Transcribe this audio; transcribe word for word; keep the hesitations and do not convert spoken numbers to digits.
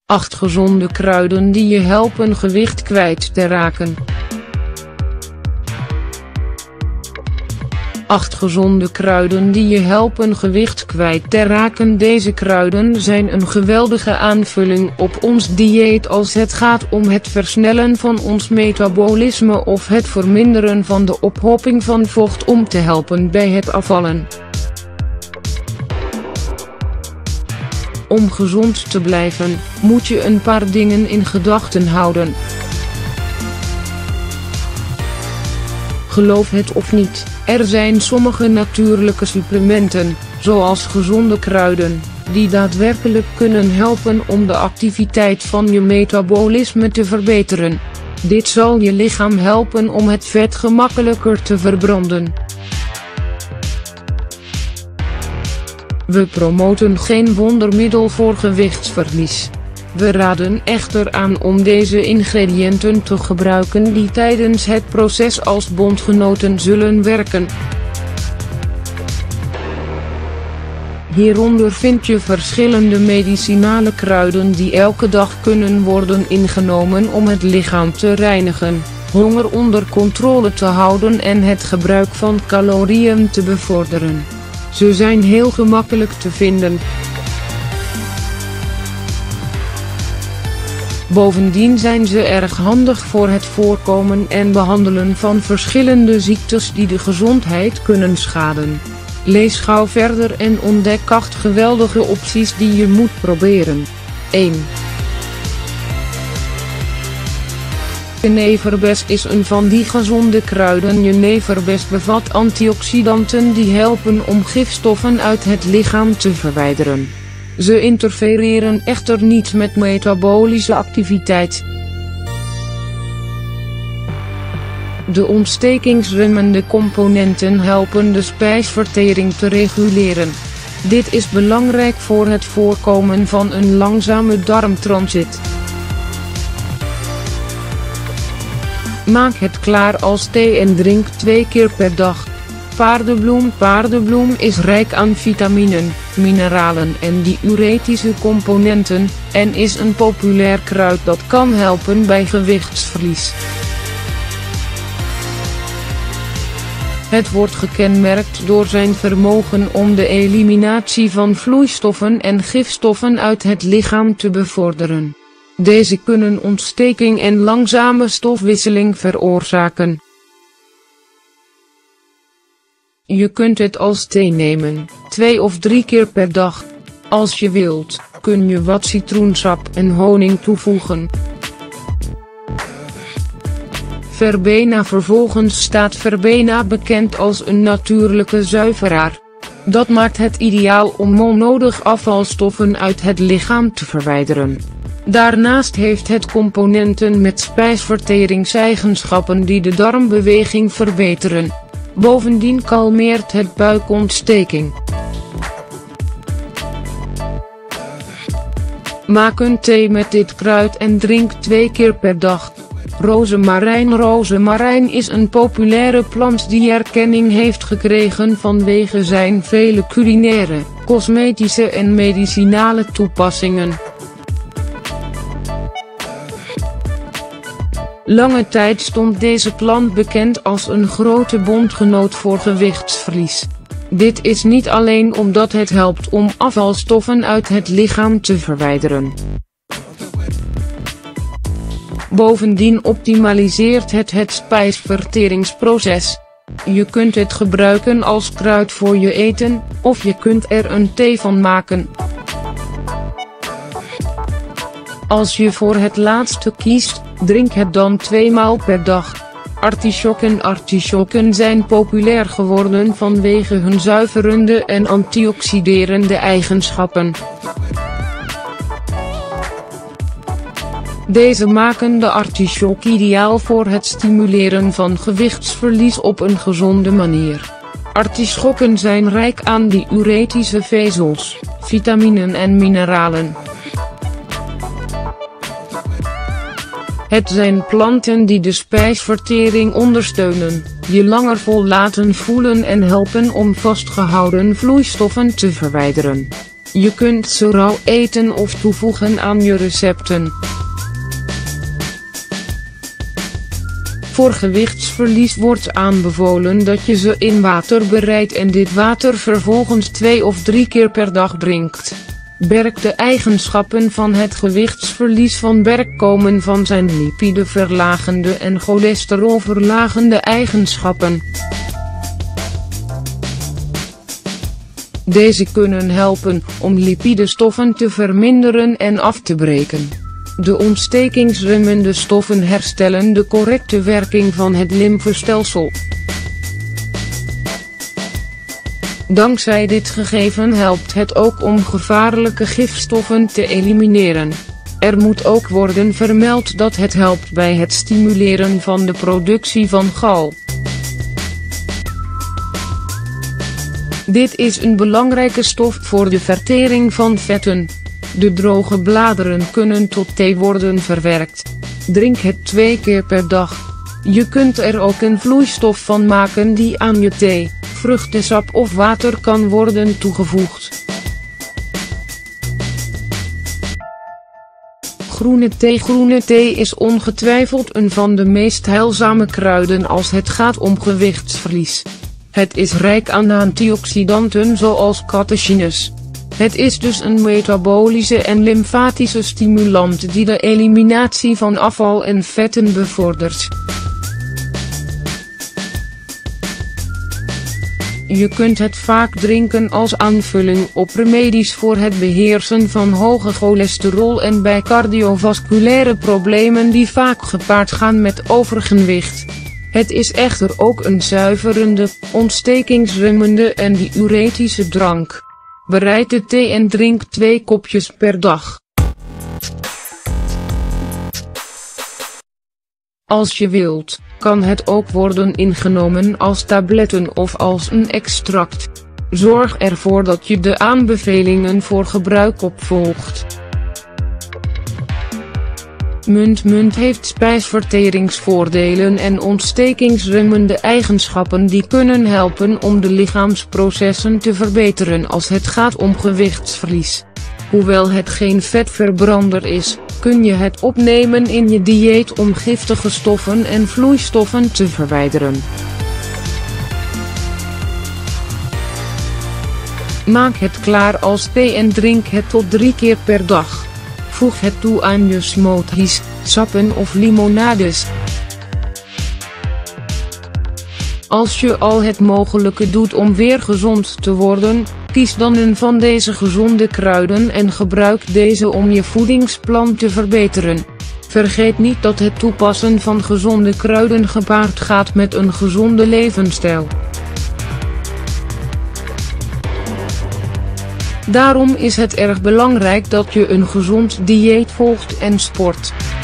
acht gezonde kruiden die je helpen gewicht kwijt te raken. acht gezonde kruiden die je helpen gewicht kwijt te raken. Deze kruiden zijn een geweldige aanvulling op ons dieet als het gaat om het versnellen van ons metabolisme of het verminderen van de ophoping van vocht om te helpen bij het afvallen. Om gezond te blijven, moet je een paar dingen in gedachten houden. Geloof het of niet, er zijn sommige natuurlijke supplementen, zoals gezonde kruiden, die daadwerkelijk kunnen helpen om de activiteit van je metabolisme te verbeteren. Dit zal je lichaam helpen om het vet gemakkelijker te verbranden. We promoten geen wondermiddel voor gewichtsverlies. We raden echter aan om deze ingrediënten te gebruiken die tijdens het proces als bondgenoten zullen werken. Hieronder vind je verschillende medicinale kruiden die elke dag kunnen worden ingenomen om het lichaam te reinigen, honger onder controle te houden en het gebruik van calorieën te bevorderen. Ze zijn heel gemakkelijk te vinden. Bovendien zijn ze erg handig voor het voorkomen en behandelen van verschillende ziektes die de gezondheid kunnen schaden. Lees gauw verder en ontdek acht geweldige opties die je moet proberen. één. Jeneverbes is een van die gezonde kruiden. Jeneverbes bevat antioxidanten die helpen om gifstoffen uit het lichaam te verwijderen. Ze interfereren echter niet met metabolische activiteit. De ontstekingsremmende componenten helpen de spijsvertering te reguleren. Dit is belangrijk voor het voorkomen van een langzame darmtransit. Maak het klaar als thee en drink twee keer per dag. Paardebloem. Paardebloem is rijk aan vitaminen, mineralen en diuretische componenten, en is een populair kruid dat kan helpen bij gewichtsverlies. Het wordt gekenmerkt door zijn vermogen om de eliminatie van vloeistoffen en gifstoffen uit het lichaam te bevorderen. Deze kunnen ontsteking en langzame stofwisseling veroorzaken. Je kunt het als thee nemen, twee of drie keer per dag. Als je wilt, kun je wat citroensap en honing toevoegen. Verbena. Vervolgens staat verbena bekend als een natuurlijke zuiveraar. Dat maakt het ideaal om onnodig afvalstoffen uit het lichaam te verwijderen. Daarnaast heeft het componenten met spijsverteringseigenschappen die de darmbeweging verbeteren. Bovendien kalmeert het buikontsteking. Maak een thee met dit kruid en drink twee keer per dag. Rozemarijn. Rozemarijn is een populaire plant die erkenning heeft gekregen vanwege zijn vele culinaire, cosmetische en medicinale toepassingen. Lange tijd stond deze plant bekend als een grote bondgenoot voor gewichtsverlies. Dit is niet alleen omdat het helpt om afvalstoffen uit het lichaam te verwijderen. Bovendien optimaliseert het het spijsverteringsproces. Je kunt het gebruiken als kruid voor je eten, of je kunt er een thee van maken. Als je voor het laatste kiest, drink het dan tweemaal per dag. Artisjokken. Artisjokken zijn populair geworden vanwege hun zuiverende en antioxiderende eigenschappen. Deze maken de artisjok ideaal voor het stimuleren van gewichtsverlies op een gezonde manier. Artisjokken zijn rijk aan diuretische vezels, vitaminen en mineralen. Het zijn planten die de spijsvertering ondersteunen, je langer vol laten voelen en helpen om vastgehouden vloeistoffen te verwijderen. Je kunt ze rauw eten of toevoegen aan je recepten. Voor gewichtsverlies wordt aanbevolen dat je ze in water bereidt en dit water vervolgens twee of drie keer per dag drinkt. Berk de eigenschappen van het gewichtsverlies van berk komen van zijn lipideverlagende en cholesterolverlagende eigenschappen. Deze kunnen helpen om lipidestoffen te verminderen en af te breken. De ontstekingsremmende stoffen herstellen de correcte werking van het lymfestelsel. Dankzij dit gegeven helpt het ook om gevaarlijke gifstoffen te elimineren. Er moet ook worden vermeld dat het helpt bij het stimuleren van de productie van gal. Dit is een belangrijke stof voor de vertering van vetten. De droge bladeren kunnen tot thee worden verwerkt. Drink het twee keer per dag. Je kunt er ook een vloeistof van maken die aan je thee, vruchtensap of water kan worden toegevoegd. Groene thee. Groene thee is ongetwijfeld een van de meest heilzame kruiden als het gaat om gewichtsverlies. Het is rijk aan antioxidanten zoals catechines. Het is dus een metabolische en lymfatische stimulant die de eliminatie van afval en vetten bevordert. Je kunt het vaak drinken als aanvulling op remedies voor het beheersen van hoge cholesterol en bij cardiovasculaire problemen die vaak gepaard gaan met overgewicht. Het is echter ook een zuiverende, ontstekingsremmende en diuretische drank. Bereid de thee en drink twee kopjes per dag. Als je wilt, kan het ook worden ingenomen als tabletten of als een extract. Zorg ervoor dat je de aanbevelingen voor gebruik opvolgt. Munt. Munt heeft spijsverteringsvoordelen en ontstekingsremmende eigenschappen die kunnen helpen om de lichaamsprocessen te verbeteren als het gaat om gewichtsverlies. Hoewel het geen vetverbrander is, kun je het opnemen in je dieet om giftige stoffen en vloeistoffen te verwijderen. Maak het klaar als thee en drink het tot drie keer per dag. Voeg het toe aan je smoothies, sappen of limonades. Als je al het mogelijke doet om weer gezond te worden, kies dan een van deze gezonde kruiden en gebruik deze om je voedingsplan te verbeteren. Vergeet niet dat het toepassen van gezonde kruiden gepaard gaat met een gezonde levensstijl. Daarom is het erg belangrijk dat je een gezond dieet volgt en sport.